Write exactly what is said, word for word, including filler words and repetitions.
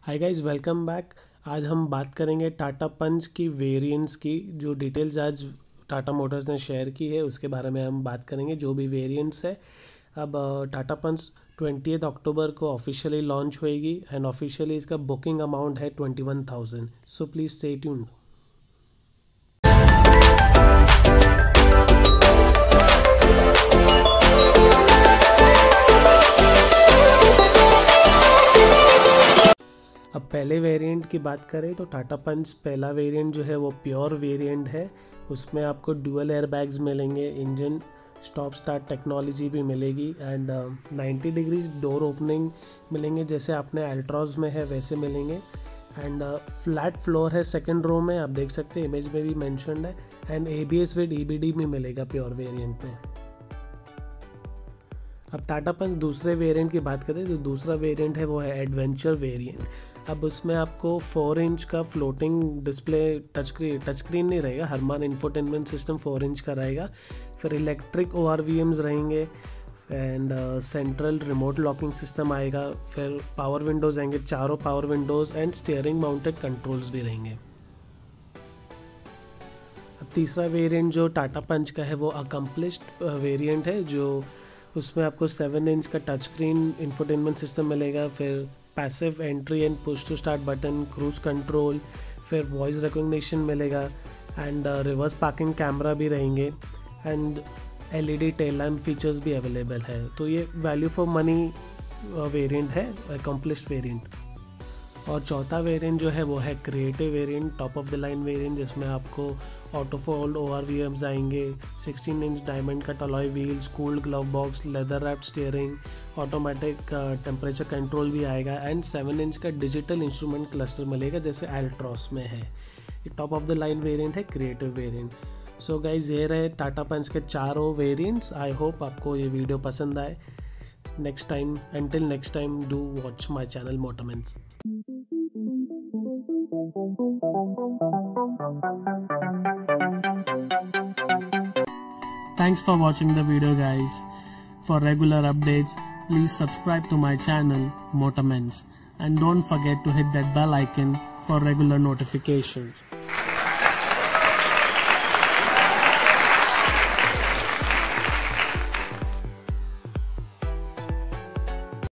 Hi guys, welcome back. आज हम बात करेंगे टाटा पंच की वेरिएंट्स की। जो डिटेल्स आज टाटा मोटर्स ने शेयर की है उसके बारे में हम बात करेंगे, जो भी वेरिएंट्स है। अब टाटा पंच ट्वेंटिएथ अक्टूबर को ऑफिशियली लॉन्च होएगी एंड ऑफिशियली इसका बुकिंग अमाउंट है twenty one thousand. So please stay tuned. अब पहले वेरिएंट की बात करें तो टाटा पंच पहला वेरिएंट जो है वो प्योर वेरिएंट है। उसमें आपको ड्यूअल एयरबैग्स मिलेंगे, इंजन स्टॉप स्टार्ट टेक्नोलॉजी भी मिलेगी and ninety degrees door opening मिलेंगे, जैसे आपने अल्ट्रॉज में है वैसे मिलेंगे। एंड फ्लैट फ्लोर है सेकंड रो में, आप देख सकते हैं इमेज में भी मेंशन्ड है। एंड एबीएस विद ईबीडी भी मिलेगा प्योर वेरिएंट में। अब टाटा पंच दूसरे वेरिएंट की बात करें तो दूसरा वेरिएंट है वो है एडवेंचर वेरिएंट। अब उसमें आपको फोर इंच का floating display touch screen touch screen नहीं रहेगा, harman infotainment system four inch का रहेगा। फिर electric O R V Ms रहेंगे and central remote locking system आएगा। फिर पावर विंडोज आएंगे, चारों power windows and steering mounted controls भी रहेंगे। अब तीसरा वेरिएंट जो टाटा पंच का है वो अकम्प्लिश्ड वेरिएंट है, जो उसमें आपको सेवन इंच का टच स्क्रीन इंफोटेनमेंट सिस्टम मिलेगा। फिर passive entry and push to start button, cruise control, फिर वॉइस रिकॉग्निशन मिलेगा एंड रिवर्स पार्किंग कैमरा भी रहेंगे and LED tail lamp features भी अवेलेबल है। तो ये वैल्यू फॉर मनी वेरिएंट है, अकम्प्लिश्ड वेरिएंट। और चौथा वेरिएंट जो है वो है creative variant, top of the line variant, जिसमें आपको auto fold O R V AIIMS आएंगे, sixteen inch diamond cut alloy wheels, cooled glove box, leather wrapped steering, automatic temperature control भी आएगा एंड सेवन इंच का digital instrument cluster मिलेगा जैसे Altroz में है। ये top of the line variant है, क्रिएटिव वेरिएंट। सो गाइज, ये रहे टाटा पंच के चारों वेरिएंट्स। आई होप आपको ये वीडियो पसंद आए। Next time, until next time, do watch my channel Motormens. Thanks for watching the video, guys. For regular updates, please subscribe to my channel Motormens and don't forget to hit that bell icon for regular notifications.